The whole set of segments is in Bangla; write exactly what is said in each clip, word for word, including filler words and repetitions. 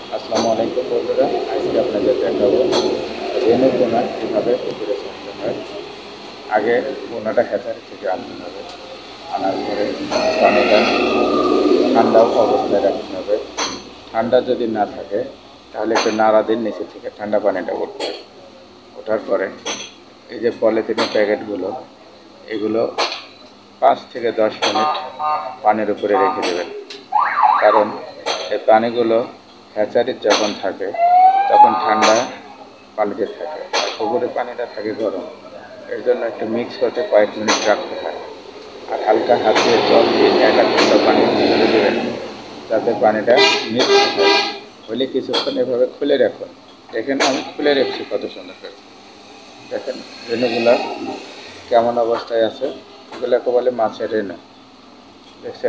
আসসালামু আলাইকুম বন্ধুরা, আজকে আপনাদের দেখাবো রেনু পোনা কীভাবে পুকুরে ছাড়তে হয়। আগে পোনাটা হ্যাচারি থেকে আনতে হবে। আনার পরে পানিটা ঠান্ডা অবস্থায় রাখতে হবে। ঠান্ডা যদি না থাকে তাহলে একটু নাড়া দিন, নিচে থেকে ঠান্ডা পানিটা উঠবে। ওঠার পরে এই যে পলিথিনের প্যাকেটগুলো, এগুলো পাঁচ থেকে দশ মিনিট পানির উপরে রেখে দেবেন। কারণ এই পানিগুলো হ্যাচারির যখন থাকে তখন ঠান্ডা পানিতে থাকে, আর পুকুরের পানিটা থাকে গরম। এর জন্য একটু মিক্স হতে কয়েক মিনিট রাখতে হয়। আর হালকা হাত দিয়ে জল দিয়ে এক আধ ঘন্টা পানি ছেড়ে দেবেন, যাতে পানিটা মিক্স হয়। হলে কিছুক্ষণ এভাবে খুলে রাখুন। দেখেন আমি খুলে রেখেছি কত সুন্দর করে। দেখেন রেনুগুলা কেমন অবস্থায় আছে। এগুলোকে বলে মাছের রেনু, দেখছেন?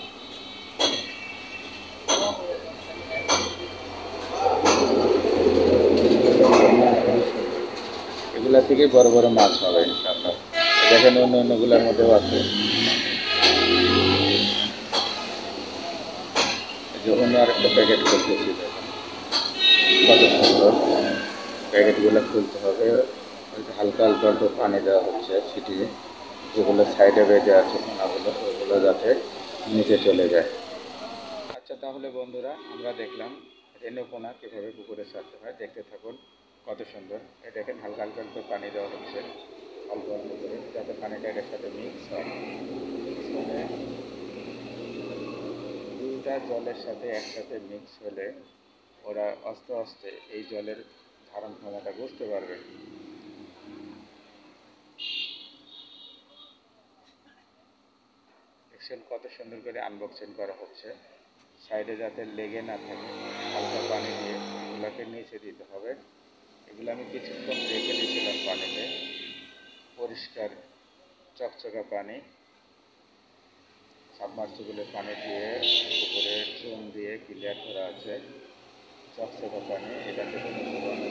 এগুলা থেকে বড় বড় মাছ হবে ইনশাআল্লাহ। দেখেন অন্য অন্যগুলোর মধ্যেও আছে। এই যে অন্য আরেকটা প্যাকেট খুলতেছি, দেখেন কত সুন্দর। প্যাকেটগুলো খুলতে হবে, হালকা হালকা অল্প পানি দেওয়া হচ্ছে ছিটিয়ে, যেগুলো সাইডে বেঁধে আছে পোনাগুলো, ওগুলো যাতে নিচে চলে যায়। আচ্ছা তাহলে বন্ধুরা, আমরা দেখলাম রেনু পোনা কীভাবে পুকুরে ছাড়তে হয়। দেখতে থাকুন কত সুন্দর। এই দেখেন হালকা হালকা অল্প পানি দেওয়া হচ্ছে, অল্প অল্প করে, যাতে পানিটা এটার সাথে মিক্স হয়। মিক্স হলে দুইটা জলের সাথে একসাথে মিক্স হলে ওরা আস্তে আস্তে এই জলের ধারণ ক্ষমতা বুঝতে পারবে। দেখছেন কত সুন্দর করে আনবক্সিং করা হচ্ছে। সাইডে যাতে লেগে না থাকে, হালকা পানি দিয়ে এগুলোকে নিচে দিতে হবে। এগুলো আমি কিছুক্ষণ রেখে দিয়েছিলাম পানিতে, পরিষ্কার চকচকা পানি। সাবমার্সিবলের পানি দিয়ে পুকুরে চুন দিয়ে ক্লিয়ার করা আছে, চকচকা পানি। এটাতে কোনো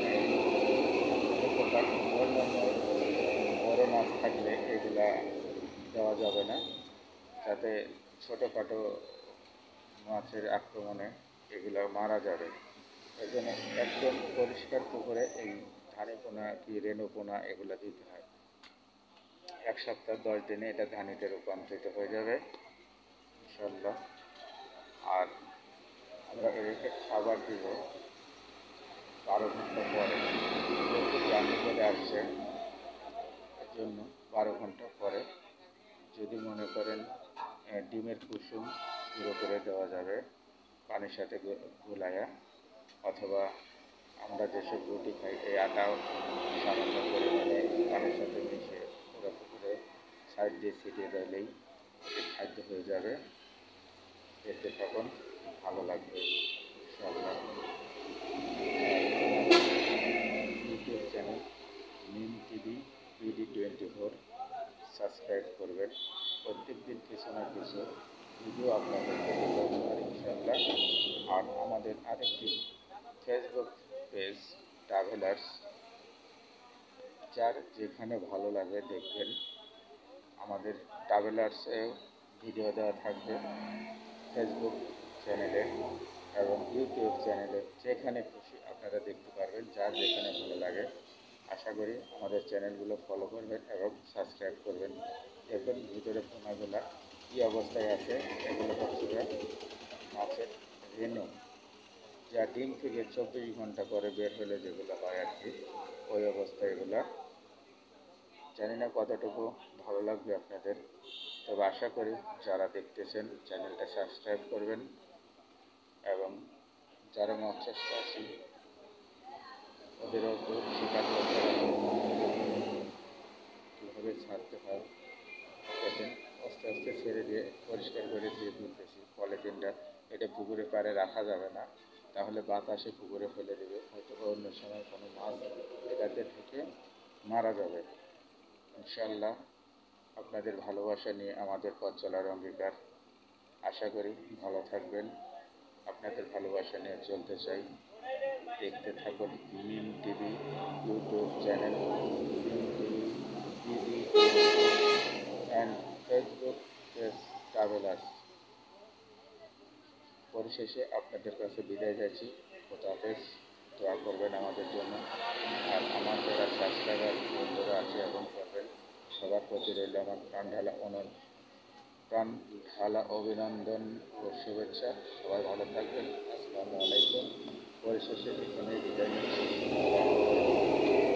প্রকার অন্যান্য বড় মাছ থাকলে এগুলা দেওয়া যাবে না, যাতে ছোটোখাটো মাছের আক্রমণে এগুলো মারা যাবে। এই জন্য একদম পরিষ্কার পুকুরে এই ধানি পোনা কি রেনু পোনা এগুলো দিতে হয়। এক সপ্তাহ দশ দিনে এটা ধানিতে রূপান্তরিত হয়ে যাবে ইনশাল্লাহ। আর আমরা এদেরকে খাবার দিব বারো ঘন্টা পরে, যেহেতু জানি করে আসছে, এর জন্য বারো ঘন্টা পরে যদি মনে করেন ডিমের কুসুম গুঁড়ো করে দেওয়া যাবে পানির সাথে গোলায়া, অথবা আমরা যেসব রুটি খাই এই আটাও সামান্য পরিমাণে পানির সাথে মিশিয়ে পুরো পুকুরে সাইড দিয়ে ছিটিয়ে দিলেই এটি খাদ্য হয়ে যাবে। দেখতে থাকুন, ভালো লাগবে ইনশাআল্লাহ। YouTube channel Mim TV BD twenty four subscribe করবেন। প্রত্যেক দিন কিছু না কিছু ভিডিও আপনাদেরকে দেবো ইনশাআল্লাহ। আর আমাদের আরেকটি ফেসবুক পেজ ট্রাভেলার্স, যার যেখানে ভালো লাগে দেখবেন। আমাদের ট্রাভেলার্সেও ভিডিও দেওয়া থাকবে ফেসবুক চ্যানেলে এবং ইউটিউব চ্যানেলে, যেখানে খুশি আপনারা দেখতে পারবেন, যার যেখানে ভালো লাগে। আশা করি আমাদের চ্যানেলগুলো ফলো করবেন এবং সাবস্ক্রাইব করবেন। দেখুন ভিতরে পোনাগুলা কী অবস্থায় আছে। এগুলো হচ্ছে মাছের রেনু, যা ডিম থেকে চব্বিশ ঘন্টা পরে বের হলে যেগুলো হয় আর কি, ওই অবস্থায় এগুলা। জানি না কতটুকু ভালো লাগবে আপনাদের, তবে আশা করি যারা দেখতেছেন চ্যানেলটা সাবস্ক্রাইব করবেন। এবং যারা মাছ চাষি ওদেরও একটু শিকার করতে হবে কীভাবে ছাড়তে হয়। দেখেন আস্তে আস্তে ছেড়ে দিয়ে পরিষ্কার করে দিয়ে তুলতেছি পলিথিনটা। এটা পুকুরে পাড়ে রাখা যাবে না, তাহলে বাতাসে পুকুরে ফেলে দেবে, হয়তো অন্য সময় কোনো মাছ এটাতে ঢুকে মারা যাবে। ইনশাআল্লাহ আপনাদের ভালোবাসা নিয়ে আমাদের পথ চলার অঙ্গীকার। আশা করি ভালো থাকবেন। আপনাদের ভালোবাসা নিয়ে চলতে চাই। দেখতে থাকুন Mim TV YouTube channel, Mim TV BD and Facebook page travellers. পরিশেষে আপনাদের কাছে বিদায় যাচ্ছি। খোদা হাফেজ। দোয়া করবেন আমাদের জন্য। আর আমার যারা সাবস্ক্রাইবার বন্ধুরা আছে এবং করবেন, সবার প্রতি রইল আমার প্রাণ ঢালা অনন প্রাণ ঢালা অভিনন্দন ও শুভেচ্ছা। সবাই ভালো থাকবেন। আসসালামু আলাইকুম। পরিশেষে এখানেই বিদায় নিচ্ছি।